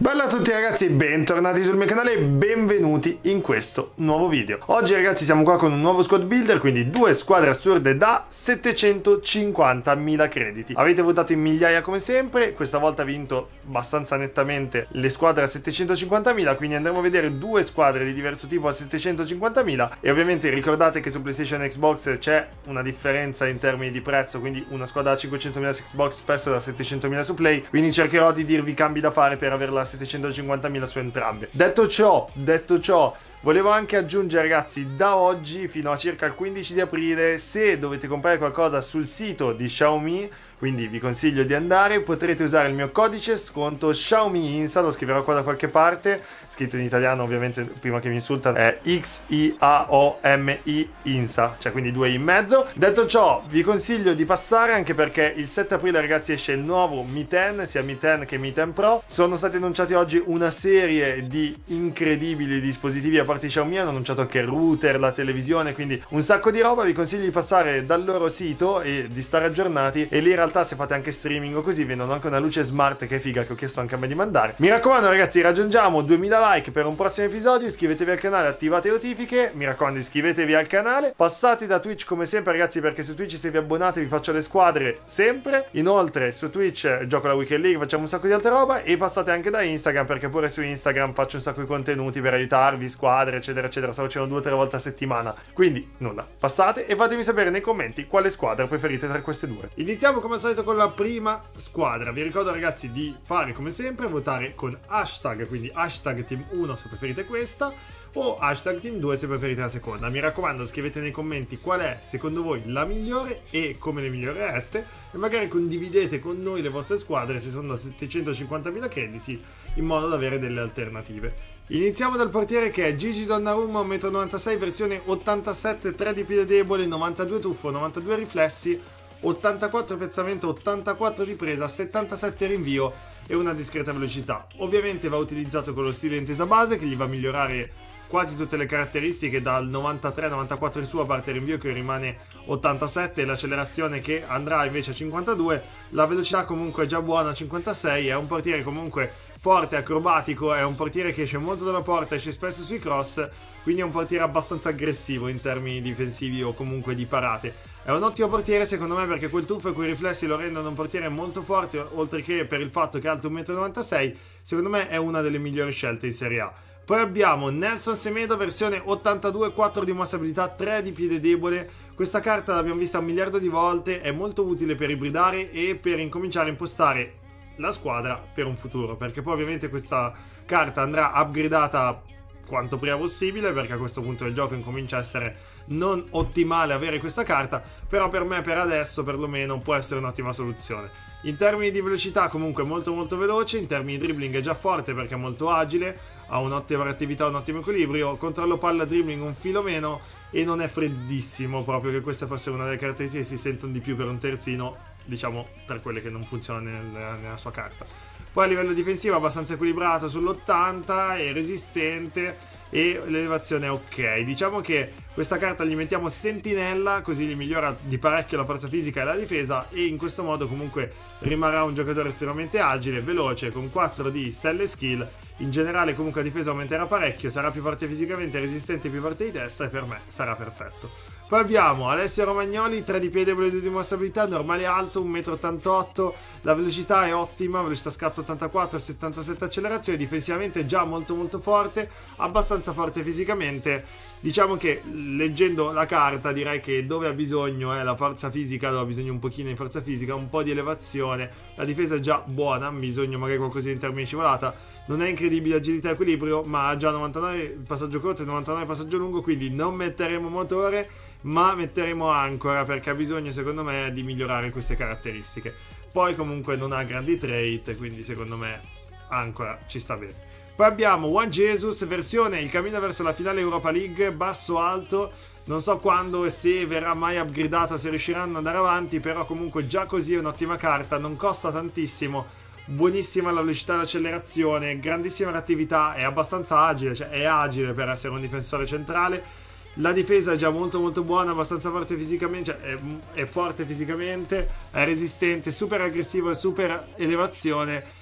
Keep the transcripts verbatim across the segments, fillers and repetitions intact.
Bella a tutti ragazzi e bentornati sul mio canale e benvenuti in questo nuovo video. Oggi ragazzi siamo qua con un nuovo squad builder, quindi due squadre assurde da settecentocinquantamila crediti. Avete votato in migliaia come sempre, questa volta ha vinto abbastanza nettamente le squadre a settecentocinquantamila, quindi andremo a vedere due squadre di diverso tipo a settecentocinquantamila e ovviamente ricordate che su PlayStation e Xbox c'è una differenza in termini di prezzo, quindi una squadra da cinquecentomila su Xbox spesso da settecentomila su Play, quindi cercherò di dirvi i cambi da fare per averla settecentocinquantamila su entrambe. Detto ciò, detto ciò, volevo anche aggiungere ragazzi, da oggi fino a circa il quindici di aprile, se dovete comprare qualcosa sul sito di Xiaomi, quindi vi consiglio di andare, potrete usare il mio codice sconto Xiaomi Insa, lo scriverò qua da qualche parte, scritto in italiano ovviamente, prima che mi insultano, è X I A O M I Insa, cioè quindi due I in mezzo. Detto ciò, vi consiglio di passare anche perché il sette aprile ragazzi esce il nuovo Mi dieci, sia Mi dieci che Mi dieci Pro. Sono stati annunciati oggi una serie di incredibili dispositivi, a parte Xiaomi hanno annunciato anche il router, la televisione, quindi un sacco di roba. Vi consiglio di passare dal loro sito e di stare aggiornati, e lì in realtà se fate anche streaming o così vendono anche una luce smart che è figa, che ho chiesto anche a me di mandare. Mi raccomando ragazzi, raggiungiamo duemila like per un prossimo episodio, iscrivetevi al canale, attivate le notifiche, mi raccomando iscrivetevi al canale, passate da Twitch come sempre ragazzi, perché su Twitch se vi abbonate vi faccio le squadre sempre, inoltre su Twitch gioco la Weekend League, facciamo un sacco di altra roba, e passate anche da Instagram perché pure su Instagram faccio un sacco di contenuti per aiutarvi, squadre eccetera eccetera, sto facendo due o tre volte a settimana, quindi nulla, passate e fatemi sapere nei commenti quale squadra preferite tra queste due. Iniziamo come al solito con la prima squadra. Vi ricordo ragazzi di fare come sempre, votare con hashtag, quindi hashtag team uno se preferite questa, o hashtag team due se preferite la seconda. Mi raccomando scrivete nei commenti qual è secondo voi la migliore e come le migliorereste, e magari condividete con noi le vostre squadre se sono da settecentocinquantamila crediti, in modo da avere delle alternative. Iniziamo dal portiere che è Gigi Donnarumma, uno virgola novantasei m, versione ottantasette, tre di piede debole, novantadue tuffo, novantadue riflessi, ottantaquattro piazzamento, ottantaquattro di presa, settantasette rinvio e una discreta velocità. Ovviamente va utilizzato con lo stile intesa base che gli va a migliorare quasi tutte le caratteristiche dal novantatré novantaquattro in su, a parte il rinvio che rimane ottantasette, l'accelerazione che andrà invece a cinquantadue, la velocità comunque è già buona a cinquantasei, è un portiere comunque forte, acrobatico, è un portiere che esce molto dalla porta, esce spesso sui cross, quindi è un portiere abbastanza aggressivo in termini difensivi o comunque di parate. È un ottimo portiere secondo me perché quel tuffo e quei riflessi lo rendono un portiere molto forte, oltre che per il fatto che è alto uno virgola novantasei m, secondo me è una delle migliori scelte in Serie A. Poi abbiamo Nelson Semedo, versione ottantadue, quattro di mossa abilità, tre di piede debole. Questa carta l'abbiamo vista un miliardo di volte, è molto utile per ibridare e per incominciare a impostare la squadra per un futuro, perché poi ovviamente questa carta andrà upgradata quanto prima possibile, perché a questo punto del gioco incomincia a essere non ottimale avere questa carta, però per me per adesso perlomeno può essere un'ottima soluzione. In termini di velocità comunque molto molto veloce, in termini di dribbling è già forte perché è molto agile, ha un'ottima reattività, un ottimo equilibrio, controllo palla, dribbling un filo meno, e non è freddissimo, proprio che questa forse è una delle caratteristiche che si sentono di più per un terzino, diciamo tra quelle che non funzionano nella, nella sua carta. Poi a livello difensivo è abbastanza equilibrato sull'ottanta, è resistente e l'elevazione è ok. Diciamo che questa carta gli mettiamo sentinella, così gli migliora di parecchio la forza fisica e la difesa, e in questo modo comunque rimarrà un giocatore estremamente agile, veloce, con quattro di stelle skill. In generale comunque la difesa aumenterà parecchio, sarà più forte fisicamente, resistente, più forte di testa, e per me sarà perfetto. Poi abbiamo Alessio Romagnoli, tre di piede debole, due di mossa abilità, normale alto, uno virgola ottantotto m, la velocità è ottima, velocità scatto ottantaquattro, settantasette accelerazione, difensivamente già molto molto forte, abbastanza forte fisicamente. Diciamo che leggendo la carta direi che dove ha bisogno è la forza fisica, dove ha bisogno un pochino di forza fisica, un po' di elevazione, la difesa è già buona, ha bisogno magari qualcosa in termini di scivolata, non è incredibile agilità e equilibrio, ma ha già novantanove passaggio corto e novantanove passaggio lungo, quindi non metteremo motore ma metteremo ancora, perché ha bisogno secondo me di migliorare queste caratteristiche. Poi comunque non ha grandi trait, quindi secondo me ancora ci sta bene. Poi abbiamo Juan Jesus, versione il cammino verso la finale Europa League, basso alto, non so quando e se verrà mai upgradato, se riusciranno ad andare avanti, però comunque già così è un'ottima carta, non costa tantissimo, buonissima la velocità e l'accelerazione, grandissima reattività, è abbastanza agile, cioè è agile per essere un difensore centrale. La difesa è già molto molto buona, abbastanza forte fisicamente, cioè è, è forte fisicamente, è resistente, super aggressivo e super elevazione,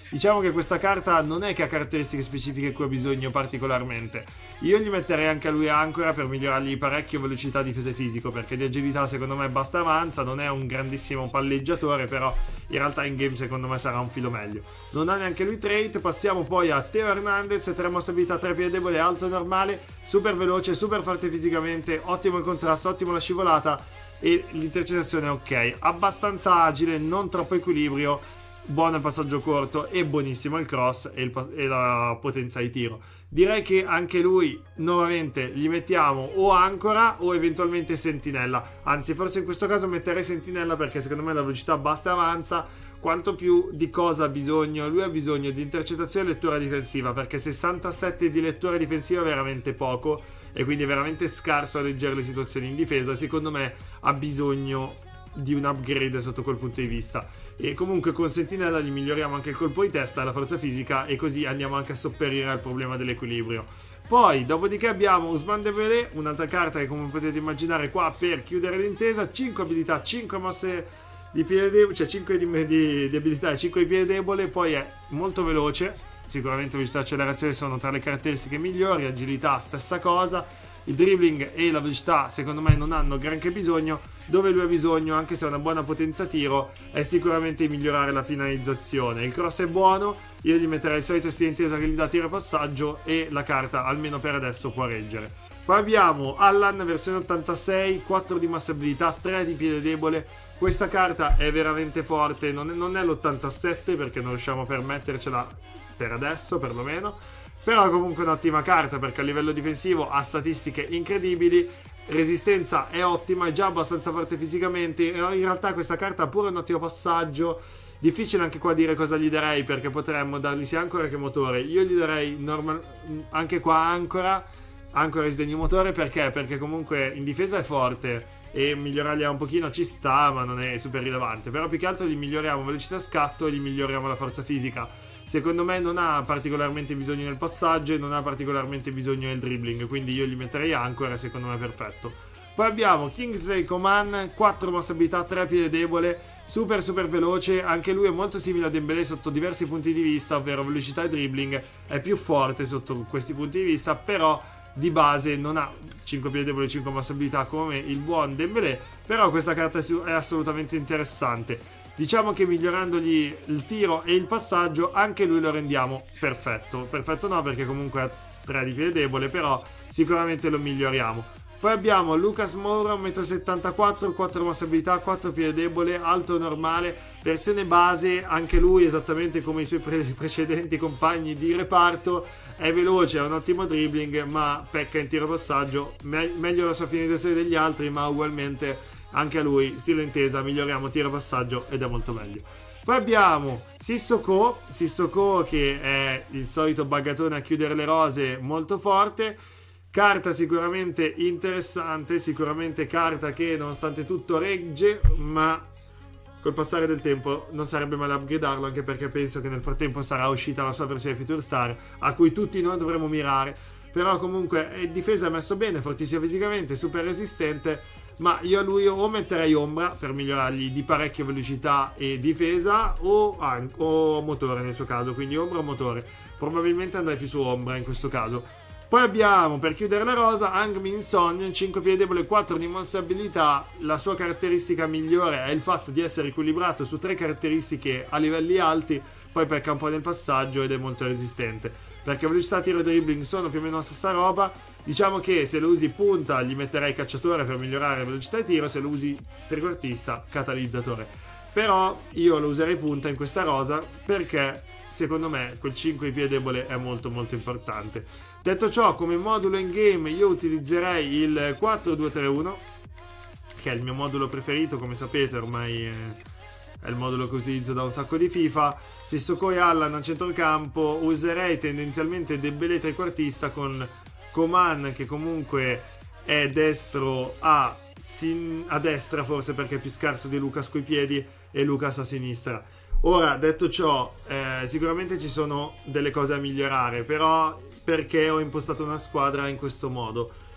Diciamo che questa carta non è che ha caratteristiche specifiche cui ha bisogno particolarmente. Io gli metterei anche a lui ancora per migliorargli parecchio velocità, difesa e fisico, perché di agilità secondo me basta avanza, non è un grandissimo palleggiatore, però in realtà in game secondo me sarà un filo meglio. Non ha neanche lui trait. Passiamo poi a Teo Hernandez, tre mosse abilità, tre piede debole, alto normale, super veloce, super forte fisicamente, ottimo il contrasto, ottimo la scivolata e l'intercettazione è ok, abbastanza agile, non troppo equilibrio, buono il passaggio corto e buonissimo il cross e, il, e la potenza di tiro. Direi che anche lui nuovamente gli mettiamo o ancora o eventualmente sentinella, anzi forse in questo caso metterei sentinella perché secondo me la velocità basta e avanza. Quanto più di cosa ha bisogno? Lui ha bisogno di intercettazione e lettura difensiva, perché sessantasette di lettura difensiva è veramente poco e quindi è veramente scarso a leggere le situazioni in difesa. Secondo me ha bisogno di un upgrade sotto quel punto di vista. E comunque con sentinella gli miglioriamo anche il colpo di testa e la forza fisica, e così andiamo anche a sopperire al problema dell'equilibrio. Poi dopodiché abbiamo Ousmane Dembélé, un'altra carta che come potete immaginare qua per chiudere l'intesa, cinque abilità, cinque mosse di piede debole, cioè cinque di, di, di abilità e cinque di piede debole. Poi è molto veloce, sicuramente velocità e accelerazione sono tra le caratteristiche migliori, agilità stessa cosa, il dribbling e la velocità secondo me non hanno granché bisogno. Dove lui ha bisogno, anche se ha una buona potenza tiro, è sicuramente di migliorare la finalizzazione. Il cross è buono, io gli metterei il solito stile intesa che gli dà tiro e passaggio, e la carta almeno per adesso può reggere. Poi abbiamo Allan versione ottantasei, quattro di massa abilità, tre di piede debole. Questa carta è veramente forte, non è, non è l'ottantasette perché non riusciamo a permettercela per adesso perlomeno, però è comunque un'ottima carta perché a livello difensivo ha statistiche incredibili, resistenza è ottima, è già abbastanza forte fisicamente. In realtà questa carta ha pure un ottimo passaggio. Difficile anche qua dire cosa gli darei, perché potremmo dargli sia ancora che motore. Io gli darei normal, anche qua ancora ancora risdegno motore. Perché? Perché comunque in difesa è forte e migliorargli un pochino ci sta, ma non è super rilevante. Però più che altro gli miglioriamo velocità scatto e gli miglioriamo la forza fisica. Secondo me non ha particolarmente bisogno del passaggio e non ha particolarmente bisogno del dribbling, quindi io gli metterei ancora, secondo me è perfetto. Poi abbiamo Kingsley Coman, quattro mosse abilità, tre piede debole, super super veloce, anche lui è molto simile a Dembélé sotto diversi punti di vista, ovvero velocità e dribbling, è più forte sotto questi punti di vista, però di base non ha cinque piede debole e cinque mosse abilità come il buon Dembélé, però questa carta è assolutamente interessante. Diciamo che migliorandogli il tiro e il passaggio anche lui lo rendiamo perfetto. Perfetto no, perché comunque ha tre di piede debole, però sicuramente lo miglioriamo. Poi abbiamo Lucas Moura, uno virgola settantaquattro metri, quattro mosse abilità, quattro piede debole, alto normale, versione base, anche lui esattamente come i suoi pre- precedenti compagni di reparto, è veloce, ha un ottimo dribbling, ma pecca in tiro passaggio, Me- meglio la sua finalizzazione degli altri, ma ugualmente anche a lui, stile intesa, miglioriamo tiro passaggio ed è molto meglio. Poi abbiamo Sissoko, Sissoko che è il solito buggatone a chiudere le rose, molto forte. Carta sicuramente interessante, sicuramente carta che nonostante tutto regge, ma col passare del tempo non sarebbe male upgradarlo, anche perché penso che nel frattempo sarà uscita la sua versione Future Star, a cui tutti noi dovremo mirare. Però comunque è difesa, è messo bene, fortissimo fisicamente, super resistente, ma io a lui o metterei ombra per migliorargli di parecchio velocità e difesa, o, ah, o motore nel suo caso, quindi ombra o motore. Probabilmente andrei più su ombra in questo caso. Poi abbiamo, per chiudere la rosa, Heung-min Son, cinque piede debole, quattro di mosse abilità. La sua caratteristica migliore è il fatto di essere equilibrato su tre caratteristiche a livelli alti, poi pecca un po' nel passaggio ed è molto resistente. Perché velocità, tiro e dribbling sono più o meno la stessa roba. Diciamo che se lo usi punta gli metterei cacciatore per migliorare velocità e tiro, se lo usi trequartista catalizzatore. Però io lo userei punta in questa rosa perché secondo me quel cinque di piede debole è molto molto importante. Detto ciò, come modulo in game io utilizzerei il quattro due tre uno, che è il mio modulo preferito, come sapete ormai è, è il modulo che utilizzo da un sacco di FIFA. Sissoko e Allan a centrocampo, userei tendenzialmente Dembélé trequartista con Coman che comunque è destro a, sin- a destra, forse perché è più scarso di Lucas coi piedi, e Lucas a sinistra. Ora, detto ciò, eh, sicuramente ci sono delle cose a migliorare, però perché ho impostato una squadra in questo modo.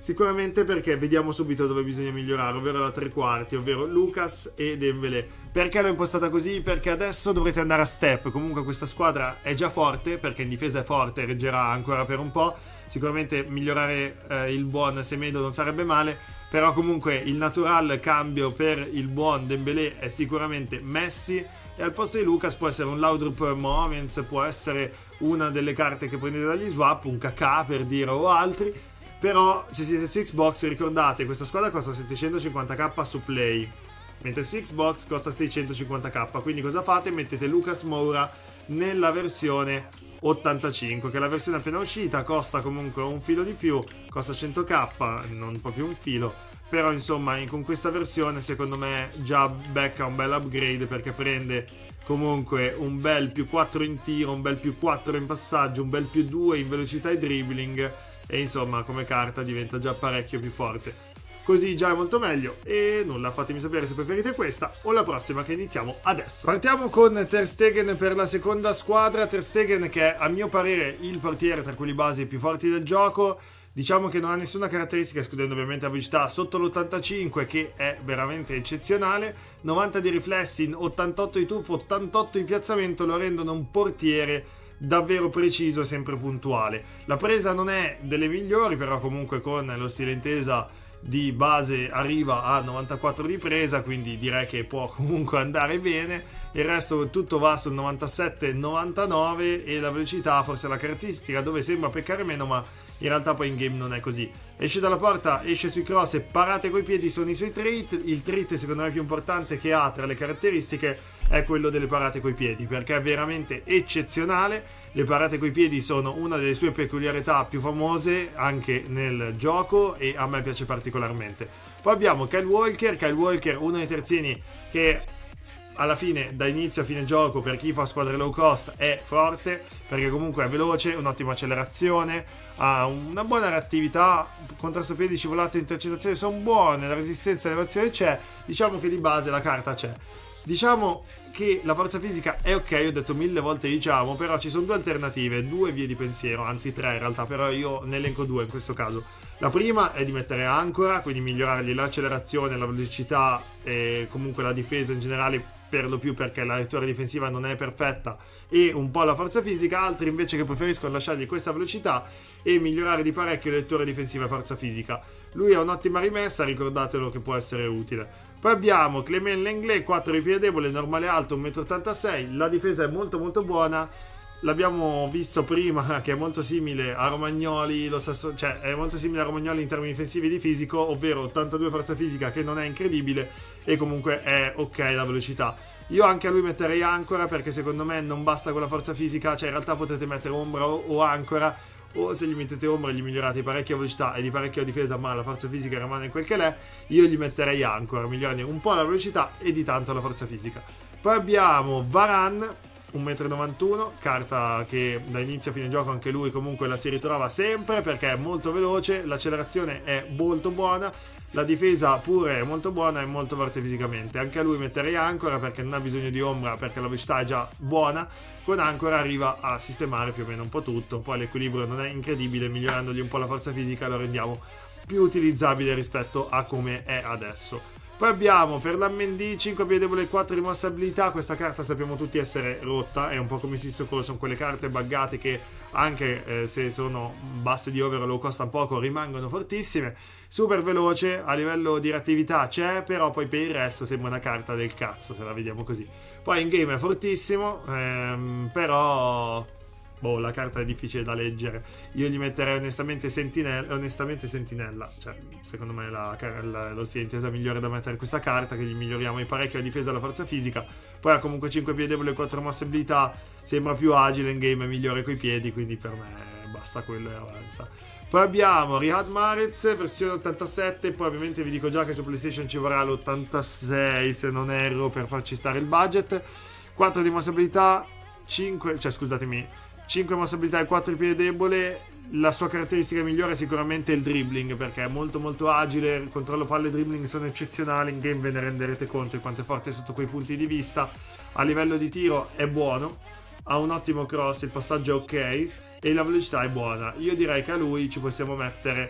Sicuramente perché vediamo subito dove bisogna migliorare, ovvero la tre quarti, ovvero Lucas e Dembélé. Perché l'ho impostata così? Perché adesso dovrete andare a step. Comunque questa squadra è già forte, perché in difesa è forte, reggerà ancora per un po'. Sicuramente migliorare eh, il buon Semedo non sarebbe male, però comunque il natural cambio per il buon Dembélé è sicuramente Messi, e al posto di Lucas può essere un Laudrup Moments, può essere una delle carte che prendete dagli swap, un Kaká per dire, o altri. Però se siete su Xbox ricordate, questa squadra costa settecentocinquanta k su Play, mentre su Xbox costa seicentocinquanta k, quindi cosa fate? Mettete Lucas Moura nella versione ottantacinque, che è la versione appena uscita, costa comunque un filo di più, costa cento k, non proprio un filo, però insomma con questa versione secondo me già becca un bel upgrade, perché prende comunque un bel più quattro in tiro, un bel più quattro in passaggio, un bel più due in velocità e dribbling, e insomma come carta diventa già parecchio più forte. Così già è molto meglio. E nulla, fatemi sapere se preferite questa o la prossima, che iniziamo adesso. Partiamo con Ter Stegen per la seconda squadra. Ter Stegen, che è a mio parere il portiere tra quelli basi più forti del gioco. Diciamo che non ha nessuna caratteristica, escludendo ovviamente la velocità, sotto l'ottantacinque, che è veramente eccezionale. novanta di riflessi, ottantotto di tuffo, ottantotto di piazzamento lo rendono un portiere davvero preciso e sempre puntuale. La presa non è delle migliori, però comunque con lo stile intesa di base arriva a novantaquattro di presa, quindi direi che può comunque andare bene. Il resto tutto va sul novantasette novantanove, e la velocità forse è la caratteristica dove sembra peccare meno, ma in realtà poi in game non è così. Esce dalla porta, esce sui cross e parate coi piedi sono i suoi trait. Il trait secondo me più importante che ha tra le caratteristiche è quello delle parate coi piedi, perché è veramente eccezionale. Le parate coi piedi sono una delle sue peculiarità più famose anche nel gioco, e a me piace particolarmente. Poi abbiamo Kyle Walker, Kyle Walker uno dei terzini che alla fine, da inizio a fine gioco, per chi fa squadre low cost è forte, perché comunque è veloce, un'ottima accelerazione, ha una buona reattività, contrasto piedi, scivolate, intercettazioni sono buone, la resistenza e l'elevazione c'è. Diciamo che di base la carta c'è. Diciamo che la forza fisica è ok, ho detto mille volte diciamo, però ci sono due alternative, due vie di pensiero, anzi tre in realtà, però io ne elenco due in questo caso. La prima è di mettere ancora, quindi migliorargli l'accelerazione, la velocità e comunque la difesa in generale, per lo più perché la lettura difensiva non è perfetta, e un po' la forza fisica. Altri invece che preferiscono lasciargli questa velocità e migliorare di parecchio lettura difensiva e forza fisica. Lui ha un'ottima rimessa, ricordatelo che può essere utile. Poi abbiamo Clément Lenglet, quattro di piede debole, normale alto, uno virgola ottantasei metri, la difesa è molto molto buona. L'abbiamo visto prima che è molto simile a Romagnoli, lo stesso, cioè è molto simile a Romagnoli in termini difensivi di fisico, ovvero ottantadue forza fisica, che non è incredibile, e comunque è ok la velocità. Io anche a lui metterei ancora, perché secondo me non basta con la forza fisica, cioè in realtà potete mettere ombra o, o ancora, o se gli mettete ombra gli migliorate di parecchia velocità e di parecchia difesa, ma la forza fisica rimane quel che l'è. Io gli metterei ancora, migliorare un po' la velocità e di tanto la forza fisica. Poi abbiamo Varane, uno virgola novantuno metri, carta che da inizio a fine gioco anche lui comunque la si ritrova sempre, perché è molto veloce, l'accelerazione è molto buona, la difesa pure è molto buona e molto forte fisicamente. Anche a lui metterei ancora, perché non ha bisogno di ombra, perché la velocità è già buona. Con ancora arriva a sistemare più o meno un po' tutto, poi l'equilibrio non è incredibile, migliorandogli un po' la forza fisica lo rendiamo più utilizzabile rispetto a come è adesso. Poi abbiamo Ferland Mendy, cinque piedi debole e quattro di mossa abilità. Questa carta sappiamo tutti essere rotta, è un po' come Sissoko, sono quelle carte buggate che anche eh, se sono basse di over o low costa poco rimangono fortissime. Super veloce, a livello di reattività c'è, però poi per il resto sembra una carta del cazzo se la vediamo così. Poi in game è fortissimo, ehm, però boh, la carta è difficile da leggere. Io gli metterei onestamente Sentinella, onestamente Sentinella. Cioè, secondo me la, la, lo stile intesa migliore da mettere questa carta, che gli miglioriamo di parecchio la difesa e la forza fisica. Poi ha comunque cinque piedi debole e quattro mosse abilità, sembra più agile in game, è migliore coi piedi, quindi per me basta quello e avanza. Poi abbiamo Riyad Mahrez, versione ottantasette, poi ovviamente vi dico già che su PlayStation ci vorrà l'ottantasei se non erro per farci stare il budget. quattro di mosse abilità, cinque, cioè scusatemi, cinque mosse abilità e quattro di piede debole. La sua caratteristica migliore è sicuramente il dribbling, perché è molto molto agile, il controllo palle e dribbling sono eccezionali, in game ve ne renderete conto di quanto è forte sotto quei punti di vista. A livello di tiro è buono, ha un ottimo cross, il passaggio è ok e la velocità è buona. Io direi che a lui ci possiamo mettere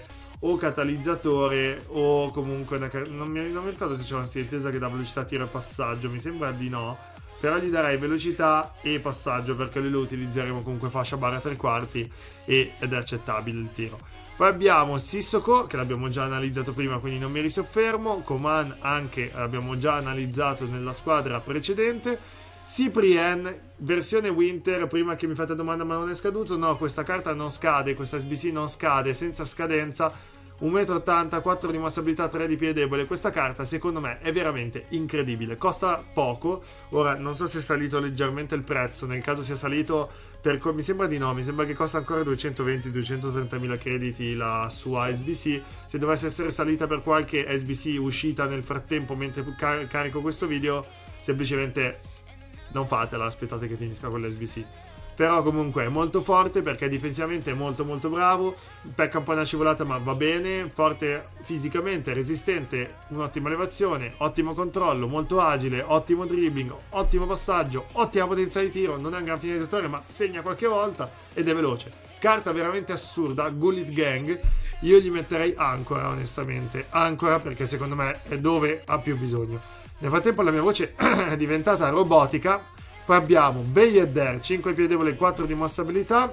o catalizzatore o comunque una, non, mi, non mi ricordo se c'è una stilintesa che dà velocità, tiro e passaggio, mi sembra di no, però gli darei velocità e passaggio perché lui lo utilizzeremo comunque fascia barra tre quarti e, ed è accettabile il tiro. Poi abbiamo Sissoko che l'abbiamo già analizzato prima, quindi non mi risoffermo. Coman anche l'abbiamo già analizzato nella squadra precedente. Cyprien, versione Winter, prima che mi fate domanda ma non è scaduto, no, questa carta non scade, questa S B C non scade, senza scadenza, uno virgola ottanta metri, quattro di mossa abilità, tre di piede debole. Questa carta secondo me è veramente incredibile, costa poco. Ora non so se è salito leggermente il prezzo, nel caso sia salito per, mi sembra di no, mi sembra che costa ancora duecentoventi duecentotrentamila mila crediti la sua S B C. Se dovesse essere salita per qualche S B C uscita nel frattempo mentre car carico questo video, semplicemente non fatela, aspettate che finisca con l'S B C. Però comunque è molto forte perché difensivamente è molto molto bravo, pecca un po' una scivolata ma va bene, forte fisicamente, resistente, un'ottima elevazione, ottimo controllo, molto agile, ottimo dribbling, ottimo passaggio, ottima potenza di tiro, non è un gran finalizzatore ma segna qualche volta ed è veloce. Carta veramente assurda, Gullit Gang, io gli metterei Ancora onestamente, Ancora perché secondo me è dove ha più bisogno. Nel frattempo la mia voce è diventata robotica. Poi abbiamo Beyedder, cinque piedevole, quattro di mossa abilità.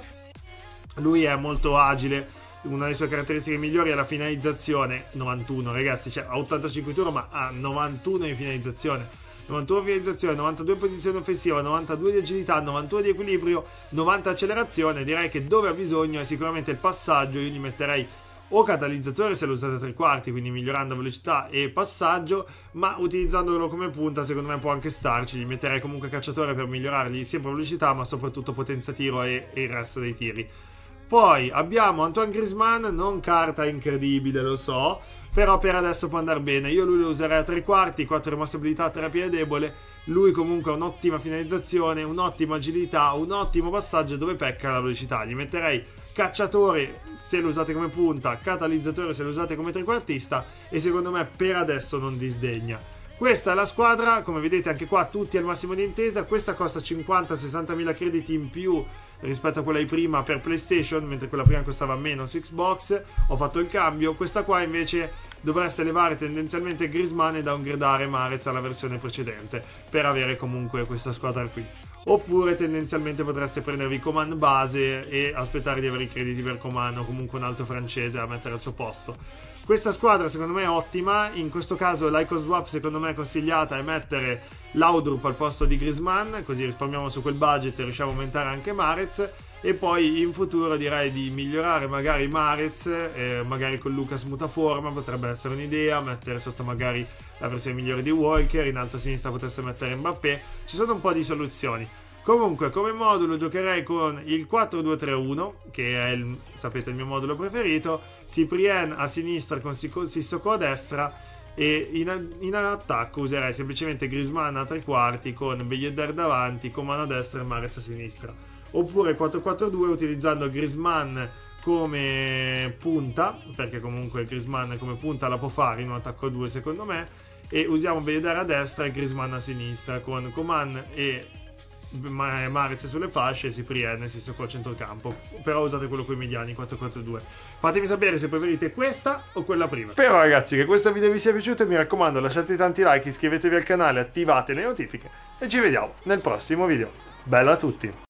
Lui è molto agile, una delle sue caratteristiche migliori è la finalizzazione, novantuno ragazzi, cioè ha ottantacinque turno ma ha novantuno in finalizzazione. novantuno in finalizzazione, novantadue in posizione offensiva, novantadue di agilità, novantuno di equilibrio, novanta accelerazione. Direi che dove ha bisogno è sicuramente il passaggio, io gli metterei o catalizzatore se lo usate a tre quarti, quindi migliorando velocità e passaggio, ma utilizzandolo come punta secondo me può anche starci. Gli metterei comunque cacciatore per migliorargli sempre velocità ma soprattutto potenza tiro e, e il resto dei tiri. Poi abbiamo Antoine Griezmann, non carta incredibile lo so, però per adesso può andare bene. Io lui lo userei a tre quarti, quattro di mossa abilità, tre piede debole. Lui comunque ha un'ottima finalizzazione, un'ottima agilità, un ottimo passaggio dove pecca la velocità. Gli metterei cacciatore se lo usate come punta, catalizzatore se lo usate come trequartista e secondo me per adesso non disdegna. Questa è la squadra, come vedete anche qua tutti al massimo di intesa. Questa costa cinquanta sessanta mila crediti in più rispetto a quella di prima per PlayStation, mentre quella prima costava meno su Xbox. Ho fatto il cambio. Questa qua invece dovreste levare tendenzialmente Griezmann e downgradare Mahrez alla versione precedente per avere comunque questa squadra qui. Oppure tendenzialmente potreste prendervi Coman base e aspettare di avere i crediti per Coman o comunque un altro francese a mettere al suo posto. Questa squadra secondo me è ottima, in questo caso l'icon swap secondo me è consigliata è mettere Laudrup al posto di Griezmann, così risparmiamo su quel budget e riusciamo a aumentare anche Mahrez. E poi in futuro direi di migliorare magari Mahrez, eh, magari con Lucas mutaforma potrebbe essere un'idea, mettere sotto magari la versione migliore di Walker, in alto a sinistra potreste mettere Mbappé, ci sono un po' di soluzioni. Comunque come modulo giocherei con il quattro due tre uno, che è il, sapete, il mio modulo preferito, Cyprien a sinistra con Sissoko a destra, e in, in attacco userei semplicemente Griezmann a tre quarti con Beyedder davanti, Coman a destra e Mahrez a sinistra. Oppure quattro quattro due utilizzando Griezmann come punta, perché comunque Griezmann come punta la può fare in un attacco a due secondo me, e usiamo Beyedder a destra e Griezmann a sinistra con Coman e Mahrez sulle fasce e Cyprien e Sissoko al centrocampo. Però usate quello con i mediani, quattro quattro due. Fatemi sapere se preferite questa o quella prima. Però ragazzi, che questo video vi sia piaciuto, mi raccomando lasciate tanti like, iscrivetevi al canale, attivate le notifiche e ci vediamo nel prossimo video. Bella a tutti!